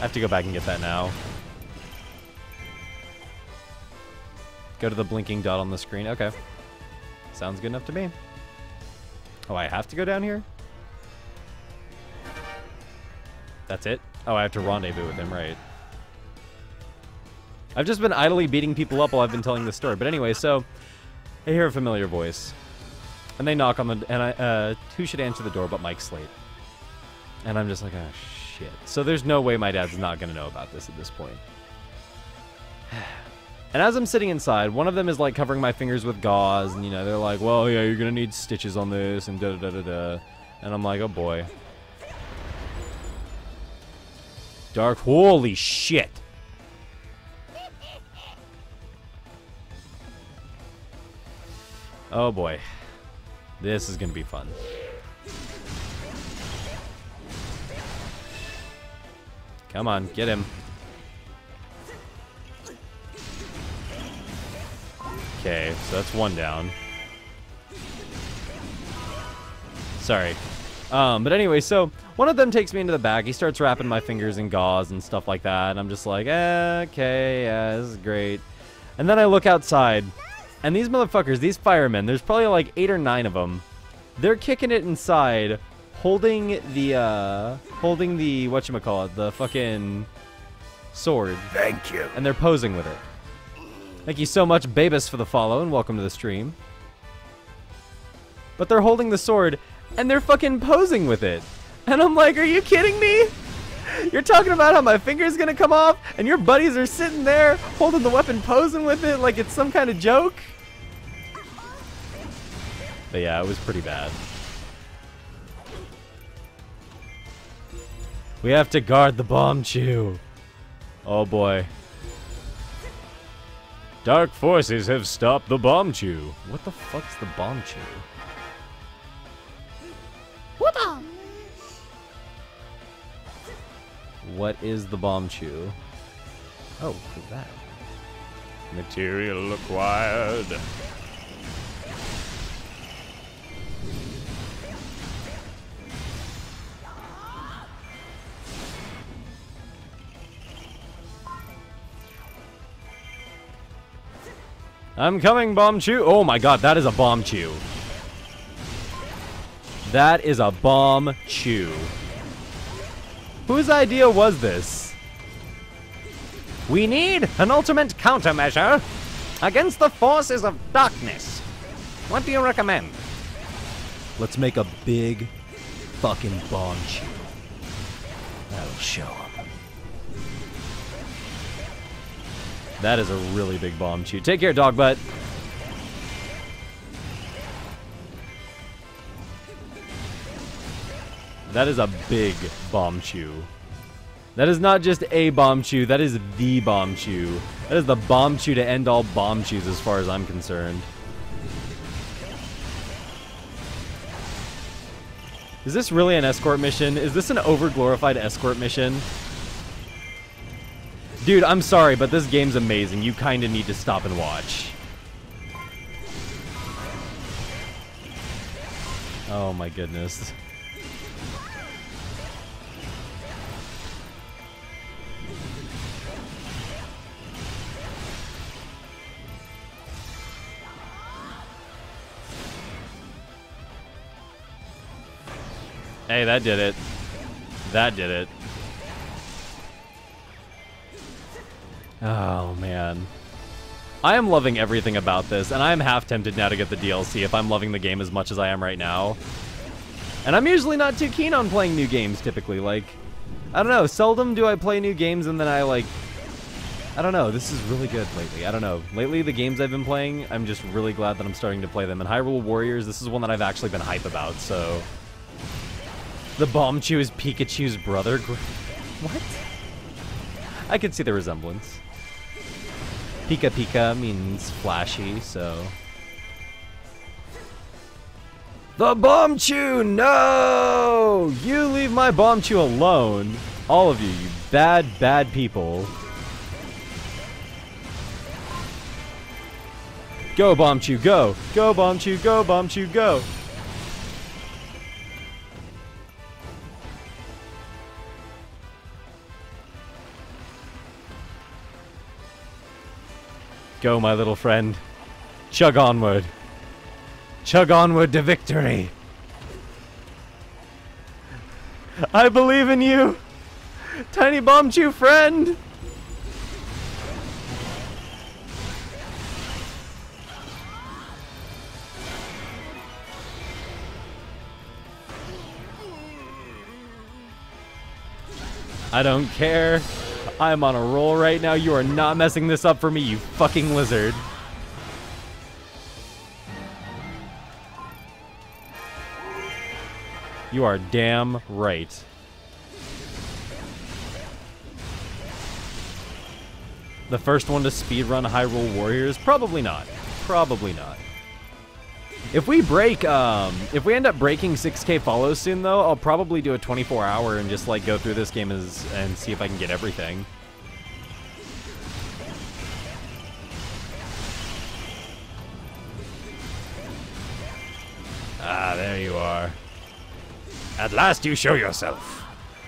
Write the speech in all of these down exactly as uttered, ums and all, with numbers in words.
have to go back and get that now. Go to the blinking dot on the screen. Okay. Sounds good enough to me. Oh, I have to go down here? That's it? Oh, I have to rendezvous with him, right. I've just been idly beating people up while I've been telling this story. But anyway, so I hear a familiar voice. And they knock on the... And I, uh, who should answer the door but Mike Slate? And I'm just like, oh, shit. So there's no way my dad's not going to know about this at this point. And as I'm sitting inside, one of them is like covering my fingers with gauze. And, you know, they're like, well, yeah, you're going to need stitches on this and da-da-da-da-da. And I'm like, oh, boy. Dark... Holy shit. Oh, boy. This is going to be fun. Come on, get him. Okay, so that's one down. Sorry. Um, but anyway, so one of them takes me into the back. He starts wrapping my fingers in gauze and stuff like that. And I'm just like, eh, okay, yeah, this is great. And then I look outside. And these motherfuckers, these firemen, there's probably like eight or nine of them. They're kicking it inside, holding the, uh, holding the, whatchamacallit, the fucking sword. Thank you. And they're posing with it. Thank you so much, Babus, for the follow, and welcome to the stream. But they're holding the sword, and they're fucking posing with it. And I'm like, are you kidding me? You're talking about how my finger's gonna come off, and your buddies are sitting there holding the weapon, posing with it like it's some kind of joke? But yeah, it was pretty bad. We have to guard the Bombchu. Oh boy. Dark forces have stopped the Bombchu. What the fuck's the Bombchu? What the? What is the Bombchu? Oh, who's that? Material acquired. I'm coming, Bombchu. Oh my god, that is a Bombchu. That is a Bombchu. Whose idea was this? We need an ultimate countermeasure against the forces of darkness. What do you recommend? Let's make a big fucking Bombchu. That'll show them. That is a really big Bombchu. Take care, dog butt. That is a big Bombchu. That is not just a Bombchu, that is the Bombchu. That is the Bombchu to end all Bombchus as far as I'm concerned. Is this really an escort mission? Is this an over-glorified escort mission? Dude, I'm sorry, but this game's amazing. You kinda need to stop and watch. Oh my goodness. Hey, that did it. That did it. Oh, man. I am loving everything about this, and I am half tempted now to get the D L C if I'm loving the game as much as I am right now. And I'm usually not too keen on playing new games, typically. Like, I don't know. Seldom do I play new games and then I, like... I don't know. This is really good lately. I don't know. Lately, the games I've been playing, I'm just really glad that I'm starting to play them. And Hyrule Warriors, this is one that I've actually been hype about, so... The Bombchu is Pikachu's brother? What? I could see the resemblance. Pika Pika means flashy, so... The Bombchu! No! You leave my Bombchu alone. All of you, you bad, bad people. Go, Bombchu, go! Go, Bombchu, go, Bombchu, go! Go, my little friend. Chug onward. Chug onward to victory. I believe in you, Tiny Bombchu friend. I don't care. I'm on a roll right now. You are not messing this up for me, you fucking lizard. You are damn right. The first one to speedrun Hyrule Warriors? Probably not. Probably not. If we break, um, if we end up breaking six K follows soon, though, I'll probably do a twenty-four hour and just, like, go through this game as, and see if I can get everything. Ah, there you are. At last you show yourself.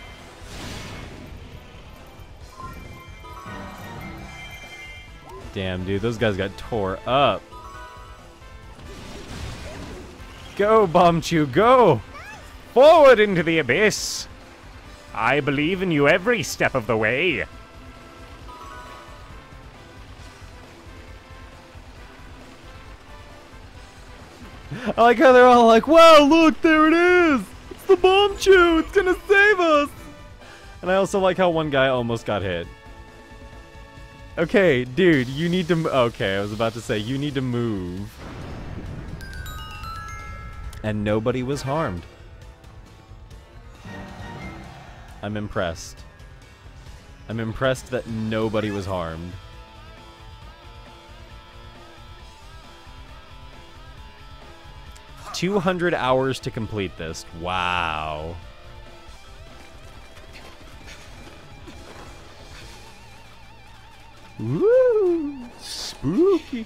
Damn, dude, those guys got tore up. Go, Bombchu, go! Forward into the abyss! I believe in you every step of the way. I like how they're all like, wow, look, there it is! It's the Bombchu! It's gonna save us! And I also like how one guy almost got hit. Okay, dude, you need to... Okay, I was about to say, you need to move. And nobody was harmed. I'm impressed. I'm impressed that nobody was harmed. two hundred hours to complete this. Wow. Woo! Spooky.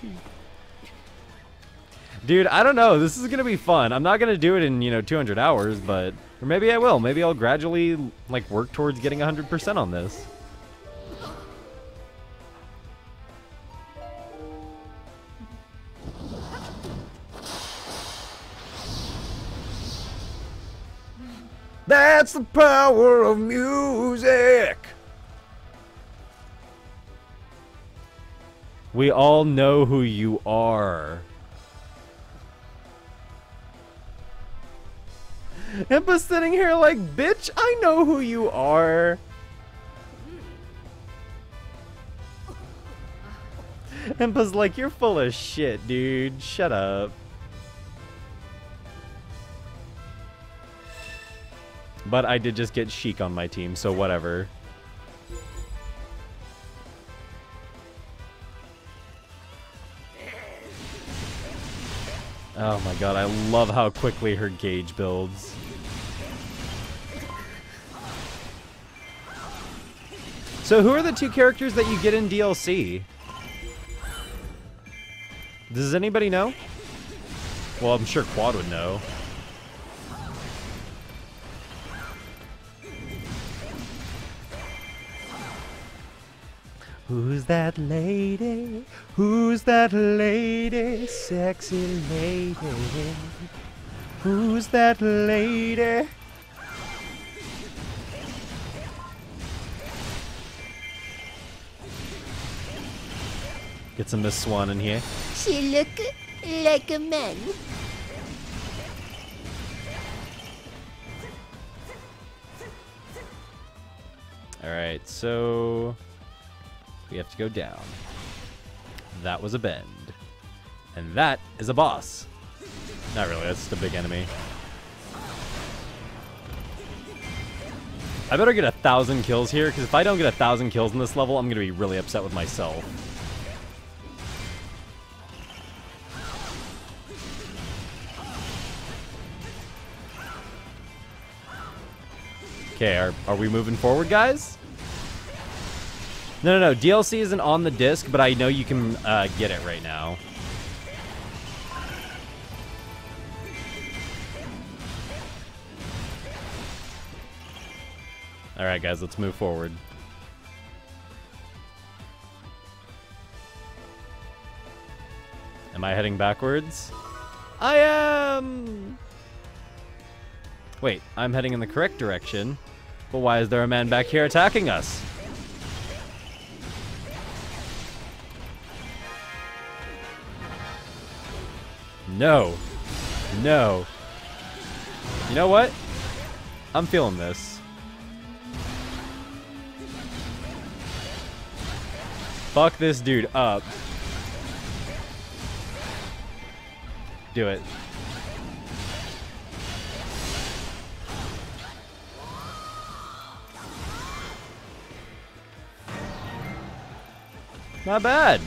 Dude, I don't know. This is gonna be fun. I'm not gonna do it in, you know, two hundred hours, but... Or maybe I will. Maybe I'll gradually, like, work towards getting one hundred percent on this. That's the power of music! We all know who you are. Impa's sitting here like, bitch, I know who you are. Impa's like, you're full of shit, dude. Shut up. But I did just get Sheik on my team, so whatever. Oh my god, I love how quickly her gauge builds. So who are the two characters that you get in D L C? Does anybody know? Well, I'm sure Quad would know. Who's that lady? Who's that lady? Sexy lady. Who's that lady? Get some Miss Swan in here. She look like a man. Alright, so... we have to go down. That was a bend. And that is a boss. Not really, that's just a big enemy. I better get a thousand kills here, because if I don't get a thousand kills in this level, I'm going to be really upset with myself. Okay, are, are we moving forward, guys? No, no, no. D L C isn't on the disc, but I know you can uh, get it right now. All right, guys, let's move forward. Am I heading backwards? I am! Wait, I'm heading in the correct direction. But why is there a man back here attacking us? No. No. You know what? I'm feeling this. Fuck this dude up. Do it. Not bad.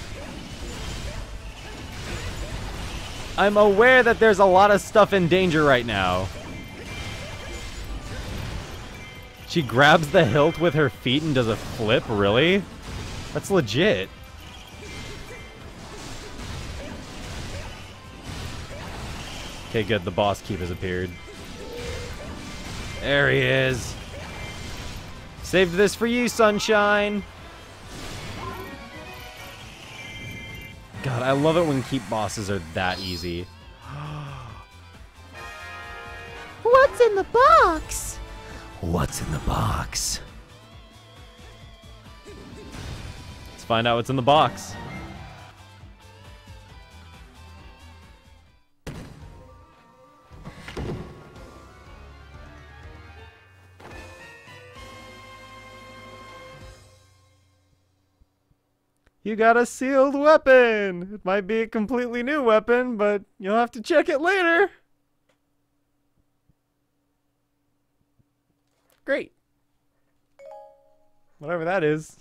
I'm aware that there's a lot of stuff in danger right now. She grabs the hilt with her feet and does a flip, really? That's legit. Okay, good, the boss keep has appeared. There he is. Saved this for you, sunshine. God, I love it when keep bosses are that easy. What's in the box? What's in the box? Let's find out what's in the box. You got a sealed weapon! It might be a completely new weapon, but you'll have to check it later. Great. Whatever that is.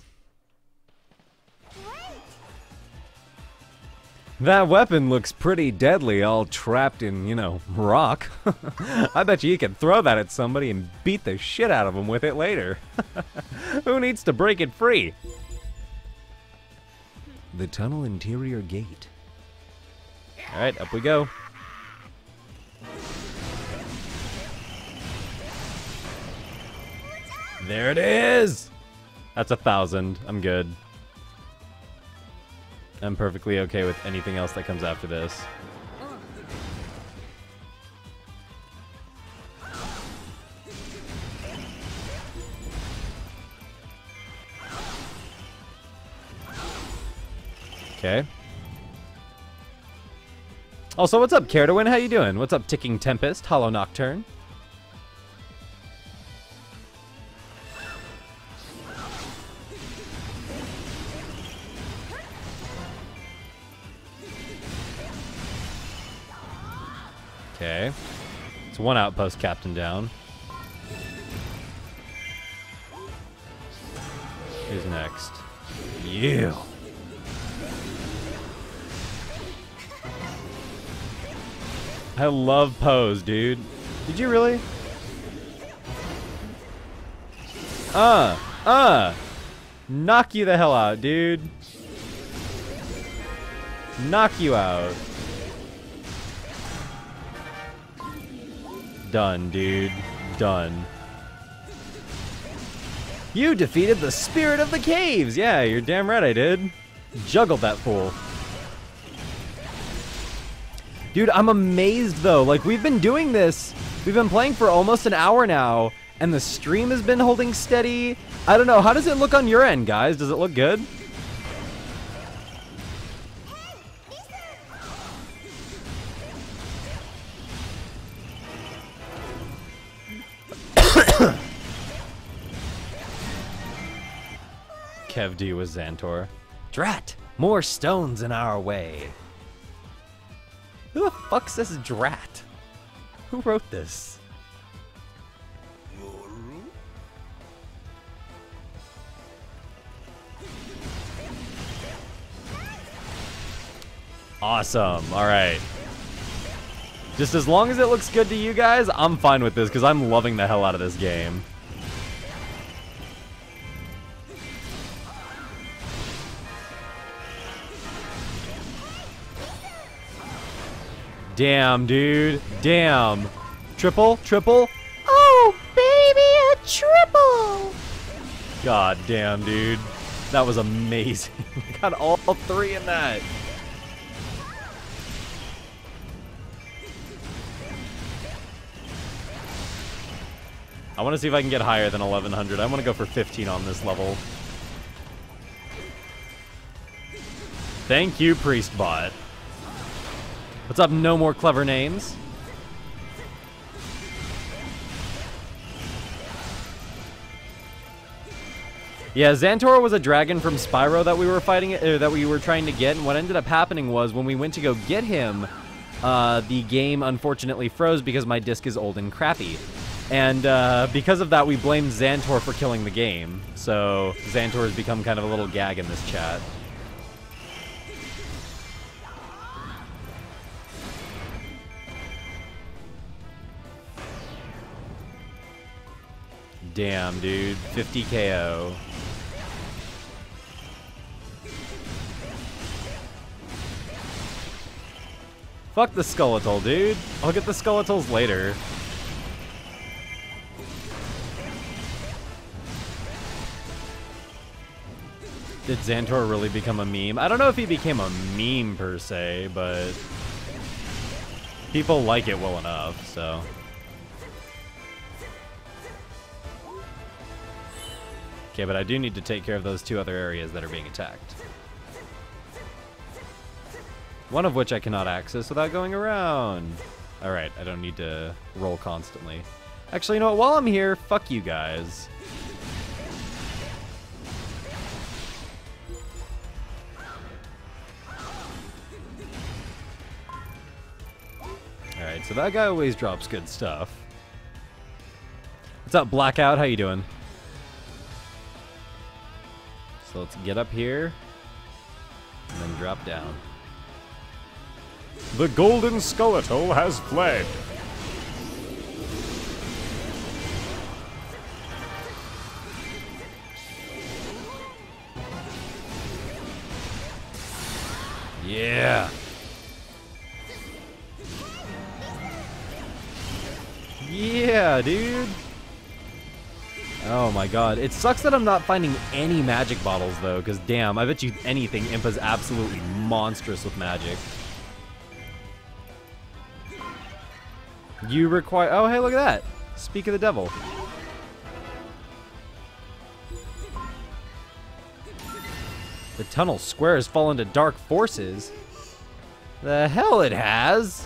That weapon looks pretty deadly, all trapped in, you know, rock. I bet you you can throw that at somebody and beat the shit out of them with it later. Who needs to break it free? The tunnel interior gate. Alright, up we go. There it is! That's a thousand. I'm good. I'm perfectly okay with anything else that comes after this. Okay. Also, what's up, Cardoin? How you doing? What's up, Ticking Tempest, Hollow Nocturne? Okay. It's one outpost captain down. Who's next? You. I love pose, dude. Did you really? Uh, uh. Knock you the hell out, dude. Knock you out. Done, dude. Done. You defeated the spirit of the caves. Yeah, you're damn right I did. Juggled that fool. Dude, I'm amazed though. Like, we've been doing this. We've been playing for almost an hour now, and the stream has been holding steady. I don't know. How does it look on your end, guys? Does it look good? Kev D was Xantor. Drat! More stones in our way. Who the fuck says Drat? Who wrote this? Awesome. Alright. Just as long as it looks good to you guys, I'm fine with this because I'm loving the hell out of this game. Damn, dude. Damn. Triple? Triple? Oh, baby, a triple! God damn, dude. That was amazing. I got all three in that. I want to see if I can get higher than eleven hundred. I want to go for fifteen on this level. Thank you, Priestbot. What's up, no more clever names? Yeah, Xantor was a dragon from Spyro that we were fighting, uh, that we were trying to get, and what ended up happening was when we went to go get him, uh, the game unfortunately froze because my disc is old and crappy. And uh, because of that, we blamed Xantor for killing the game. So Xantor has become kind of a little gag in this chat. Damn, dude. fifty K O. Fuck the Skeletal, dude. I'll get the Skeletals later. Did Xantor really become a meme? I don't know if he became a meme per se, but people like it well enough, so. Okay, but I do need to take care of those two other areas that are being attacked. One of which I cannot access without going around. Alright, I don't need to roll constantly. Actually, you know what? While I'm here, fuck you guys. Alright, so that guy always drops good stuff. What's up, Blackout? How you doing? So let's get up here and then drop down. The Golden Skeletal has fled. Yeah. Yeah, dude. Oh my god. It sucks that I'm not finding any magic bottles, though, because damn, I bet you anything, Impa's absolutely monstrous with magic. You require... Oh, hey, look at that. Speak of the devil. The tunnel square has fallen to dark forces. The hell it has.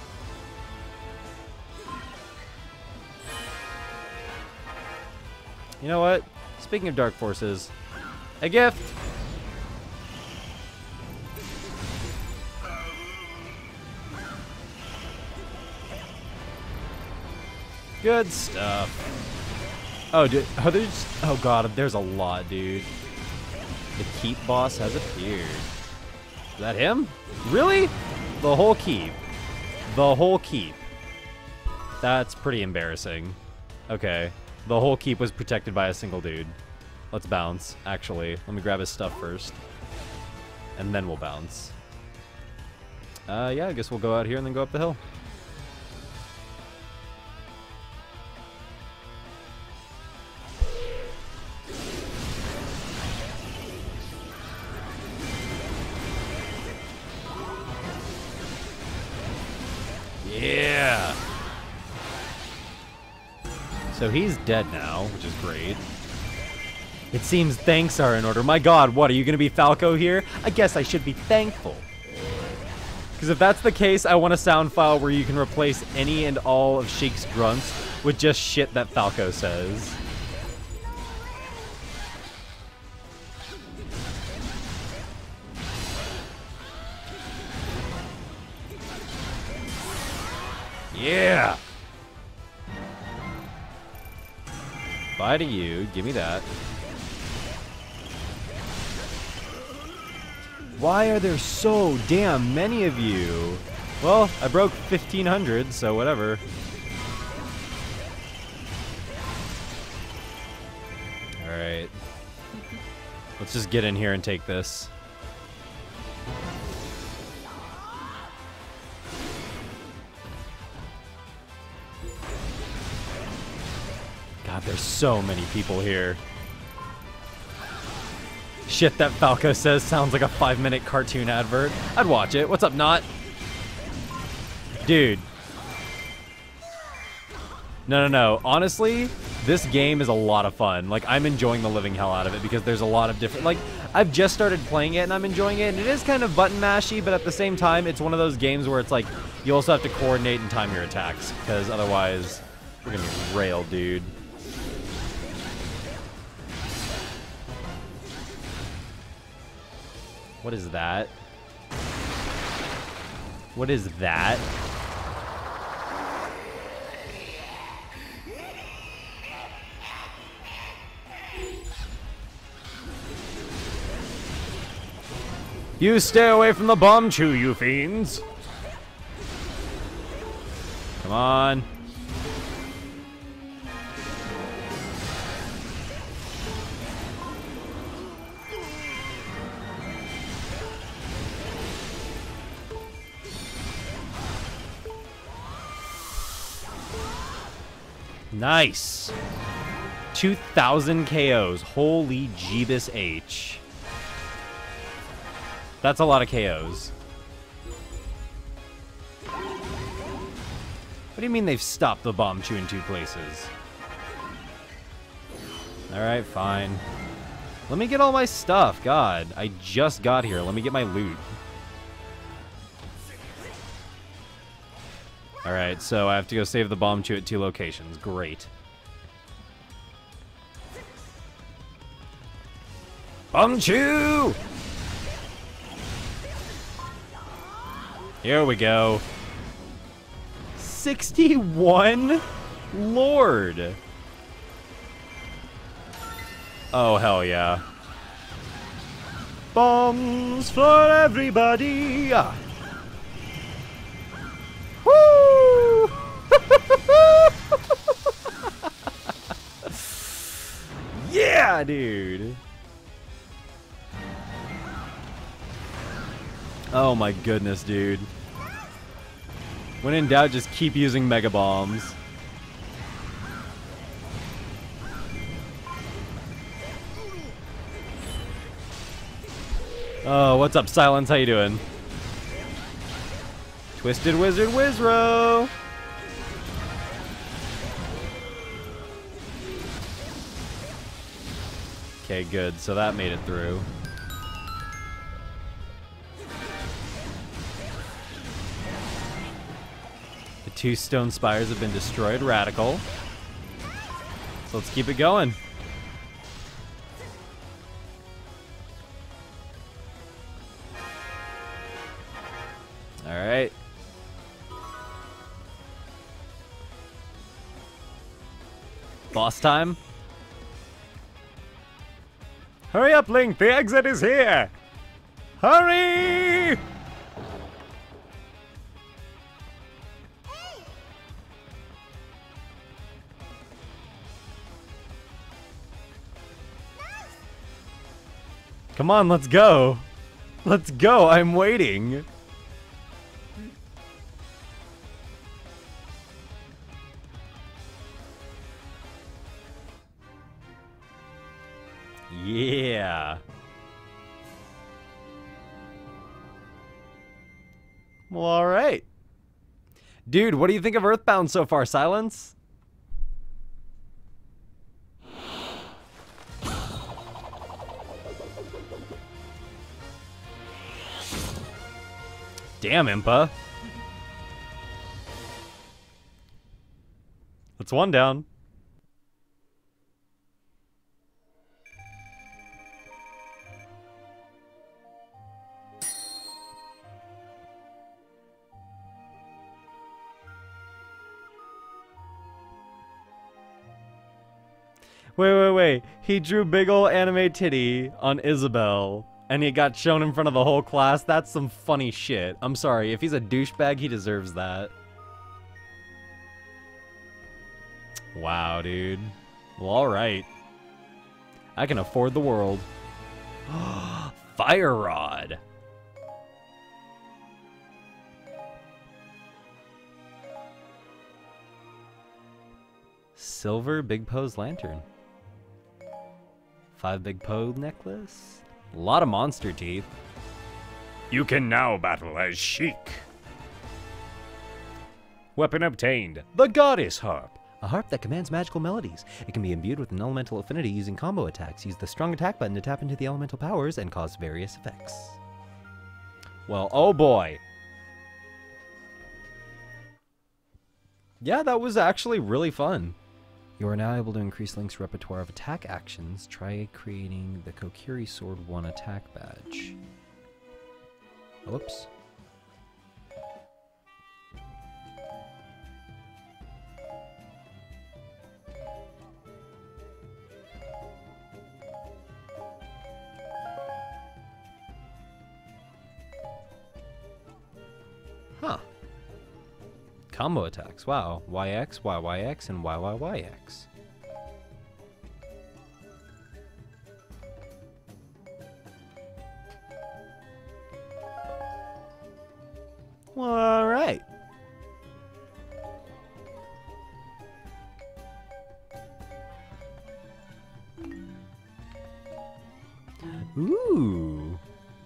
You know what? Speaking of dark forces, a gift. Good stuff. Oh, dude. Oh, there's. Oh god, there's a lot, dude. The keep boss has appeared. Is that him? Really? The whole keep. The whole keep. That's pretty embarrassing. Okay. The whole keep was protected by a single dude. Let's bounce, actually. Let me grab his stuff first. And then we'll bounce. Uh, yeah, I guess we'll go out here and then go up the hill. Yeah! So he's dead now, which is great. It seems thanks are in order. My god, what, are you gonna be Falco here? I guess I should be thankful. Because if that's the case, I want a sound file where you can replace any and all of Sheik's grunts with just shit that Falco says. Yeah! Bye to you. Give me that. Why are there so damn many of you? Well, I broke fifteen hundred, so whatever. Alright. Let's just get in here and take this. God, there's so many people here. Shit that Falco says sounds like a five minute cartoon advert. I'd watch it. What's up, Not? Dude. No, no, no. Honestly, This game is a lot of fun. Like, I'm enjoying the living hell out of it because there's a lot of different... Like, I've just started playing it and I'm enjoying it. And it is kind of button mashy, but at the same time, it's one of those games where it's like, you also have to coordinate and time your attacks because otherwise, we're gonna be railed, dude. What is that? What is that? You stay away from the Bombchu, you fiends! Come on. Nice. two thousand K Os. Holy Jeebus H. That's a lot of K Os. What do you mean they've stopped the Bombchu in two places? Alright, fine. Let me get all my stuff. God, I just got here. Let me get my loot. Alright, so I have to go save the Bombchu at two locations. Great. Bombchu! Here we go. sixty-one? Lord. Oh, hell yeah. Bombs for everybody! Woo! Yeah, dude! Oh my goodness, dude. When in doubt, just keep using Mega Bombs. Oh, what's up, Silence? How you doing? Twisted Wizard Wizro! Okay, good. So that made it through. The two stone spires have been destroyed. Radical. So let's keep it going. All right. Boss time. Hurry up, Link! The exit is here! Hurry! Come on, let's go. Let's go, I'm waiting. Yeah. Well, all right. Dude, what do you think of Earthbound so far, Silence? Damn, Impa. That's one down. Wait, wait, wait. He drew big ol' anime titty on Isabelle, and he got shown in front of the whole class. That's some funny shit. I'm sorry. If he's a douchebag, he deserves that. Wow, dude. Well, alright. I can afford the world. Fire Rod. Silver Big Pose Lantern. Five Big Poe necklace. A lot of monster teeth. You can now battle as Sheik. Weapon obtained. The Goddess Harp. A harp that commands magical melodies. It can be imbued with an elemental affinity using combo attacks. Use the strong attack button to tap into the elemental powers and cause various effects. Well, oh boy. Yeah, that was actually really fun. You are now able to increase Link's repertoire of attack actions. Try creating the Kokiri Sword one attack badge. Whoops. Huh. Combo attacks. Wow. Y X, Y Y X, and Y Y Y X. All right. Ooh.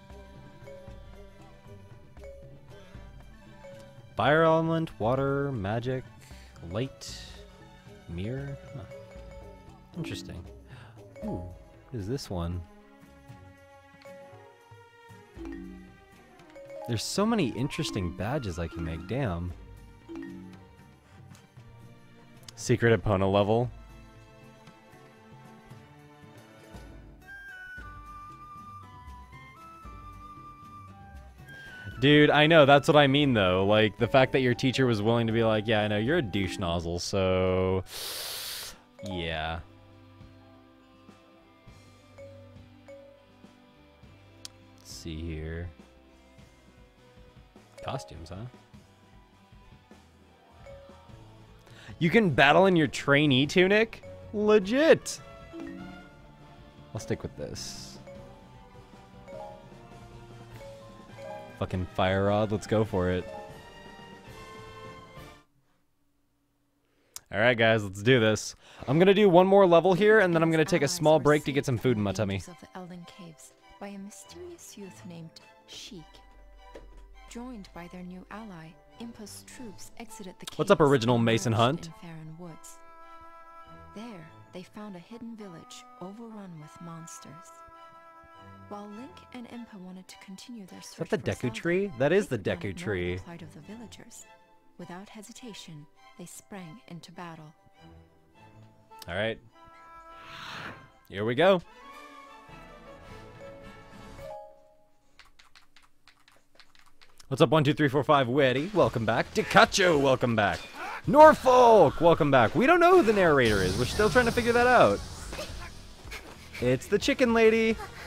Fire element, water, magic, light, mirror. Huh. Interesting. Ooh, what is this one? There's so many interesting badges I can make, damn. Secret opponent level. Dude, I know, that's what I mean though. Like, the fact that your teacher was willing to be like, yeah, I know, you're a douche nozzle, so... yeah. Let's see here. Costumes, huh? You can battle in your trainee tunic? Legit! I'll stick with this. Fucking fire rod, let's go for it. Alright guys, let's do this. I'm gonna do one more level here, and then I'm gonna take a small break to get some food in my tummy. Of the Elden Caves by a mysterious youth named Sheik. Joined by their new ally, Impa's troops exited the caves. What's up, original Mason Hunt? In Faron Woods. There, they found a hidden village overrun with monsters. While Link and Impa wanted to continue their search Is that the for Deku Zelda, tree? That is they the could not Deku ignore tree. the plight of the villagers. Without hesitation, they sprang into battle. Alright. Here we go. What's up, one, two, three, four, five, Weddy? Welcome back. Dikacho, welcome back. Norfolk, welcome back. We don't know who the narrator is. We're still trying to figure that out. It's the chicken lady.